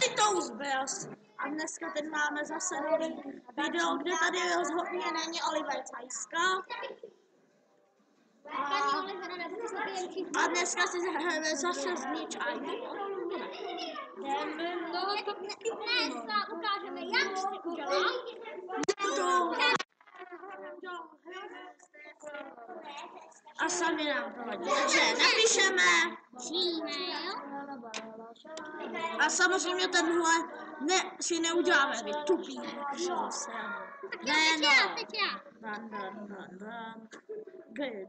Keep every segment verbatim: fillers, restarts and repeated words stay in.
Daily Toast Bros. A dneska teď máme zase nový video, kde tady rozhodně není Oliver Cajska. A, a dneska si zahrajeme zase znič a jdeme. No, to dneska ukážeme, jak si udělat. A sami nám to hodí. Takže napíšeme Gmail. a samozřejmě tenhle ne, si neuděláme vy tupí. Ne, no. Teď já. Dan, dan, dan, dan. Good.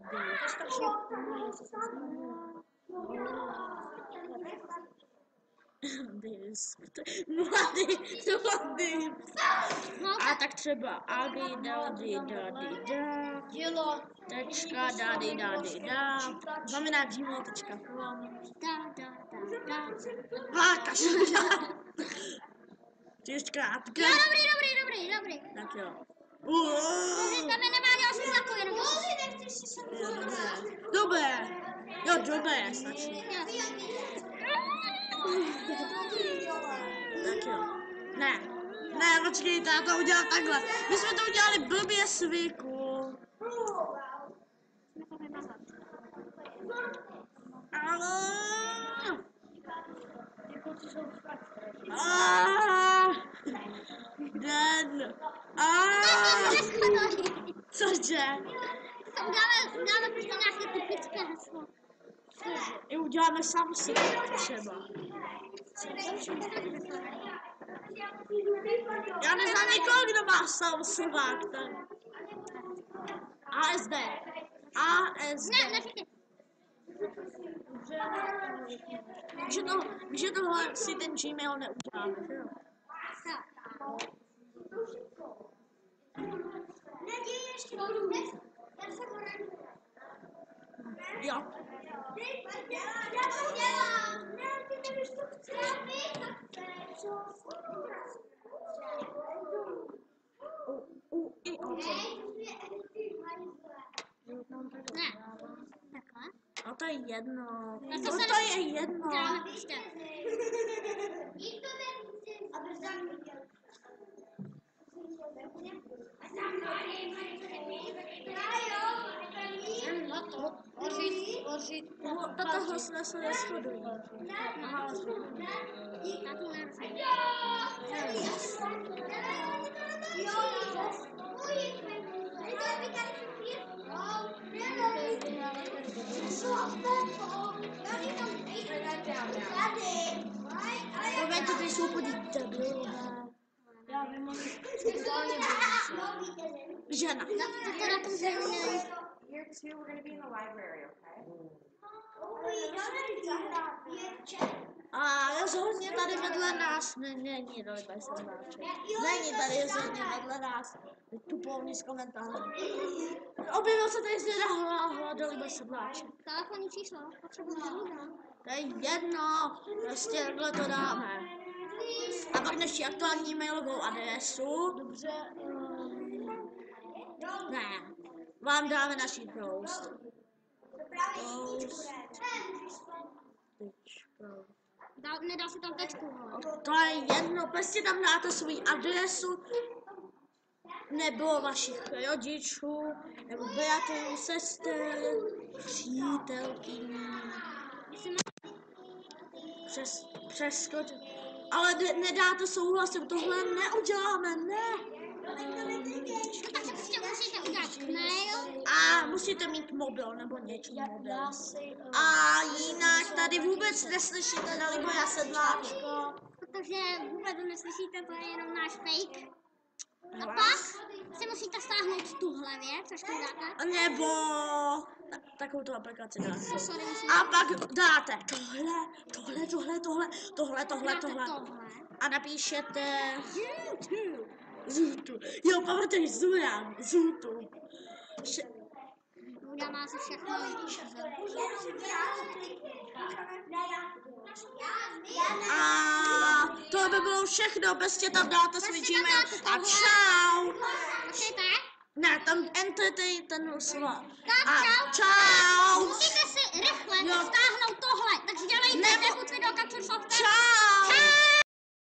Mladý, mladý. A tak třeba adi, dadi, dadi, da. Dělo. Tečka, dadi, dadi, da. Znamená gmail tečka com. Da, da, da, da. Hákaš. Čtyřkrát. Jo, dobrý, dobrý, dobrý, dobrý. Tak jo. Dobře, tam je nemá další znaku, jenom Dobré. Jo, dobré, stačí. Tak jo. Ne. Ne, počkejte, já to udělám takhle. My jsme to udělali blbě svíku. Den. Cože? Dáme, dáme prostě nějaké typické heslo. I uděláme sám si třeba. Já neznám nikoho, kdo má sám svák. A S D. A S D. Ne, neříkej. Že, to, že tohle si ten Gmail neuděláme, že jo? Jo. Já to dělám. Ne, ty nevíš, co chci. U, i o to. Ne. Takhle. A to je jedno. Tak To, to se to je jedno. Děláme prostě. Tato jsme se neshodují. Aha, Momenty, ty jsou podíte, druhá. Já vím, žena. Here too, we're going to be in the library, okay? A rozhodně tady vedle nás ne, není Doliber Sedláček. Není tady rozhodně vedle nás. Tupou z komentáře. Objevil se tady zde hla Doliber Sedláček. Telefonní číslo, potřebuji hlídám. To je jedno, prostě takhle to dáme. A pak naši aktuální mailovou adresu. Dobře. Ne, vám dáme naší toast. Toast. Dá, nedá se tam tečku, vole. To je jedno, prostě tam dáte svou adresu, nebo vašich rodičů, nebo bratrů, sester, přítelkyní. Přes, přeskoč. Ale ne, nedáte souhlasem, tohle neuděláme, ne. Takže prostě musíte udělat mail. A musíte mít mobil nebo něčí mobil. A jinak tady vůbec neslyšíte Dalibora Sedláčka. Protože vůbec neslyšíte, to je jenom náš fake. A pak si musíte stáhnout tuhle věc, což tam dáte. Nebo tak, takovou tu aplikaci dáte. Sorry, A pak dáte tohle, tohle, tohle, tohle, tohle, tohle, dáte tohle. tohle. A napíšete YouTube. YouTube. Jo, pamatuješ, Zuran, YouTube. Vše- Uděláme asi všechno. A to by bylo všechno, prostě tam dáte svůj Gmail a čau. Počkejte. Ne, tam enterte ten slova. Tak, A čau. čau. Musíte si rychle Jo. stáhnout tohle, takže dělejte, Nebo- pokud video kapču